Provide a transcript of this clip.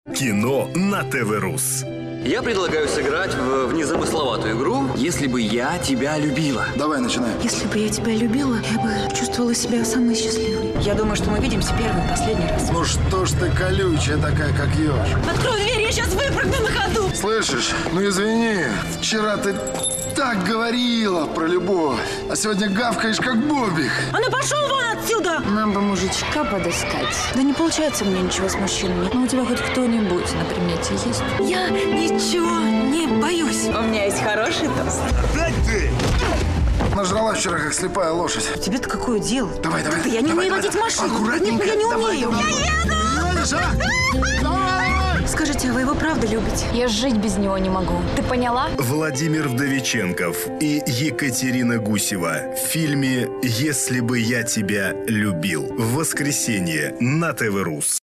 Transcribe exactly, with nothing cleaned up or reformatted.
Кино на ТВ-Рус. Я предлагаю сыграть в, в незамысловатую игру «Если бы я тебя любила». Давай, начинаем. Если бы я тебя любила, я бы чувствовала себя самой счастливой. Я думаю, что мы видимся первый и последний раз. Ну что ж ты колючая такая, как еж? Открой дверь, я сейчас выпрыгну на ходу. Слышишь? Ну извини, вчера ты так говорила про любовь, а сегодня гавкаешь, как бобик. А ну пошел вон отсюда! Нам бы мужичка подыскать. Да не получается мне ничего с мужчинами. Ну у тебя хоть кто-нибудь на примете есть? Я ничего не боюсь. У меня есть хороший тост. Отдать ты! Нажрала вчера, как слепая лошадь. Тебе-то какое дело? Давай, давай. Да я не давай, умею давай, водить машину. Аккуратненько. Я не Давай, умею. давай. Я еду! Едешь, а? Давай! Скажите, а вы его правда любите? Я жить без него не могу. Ты поняла? Владимир Вдовиченков и Екатерина Гусева в фильме «Если бы я тебя любил» в воскресенье на ТВ-Рус.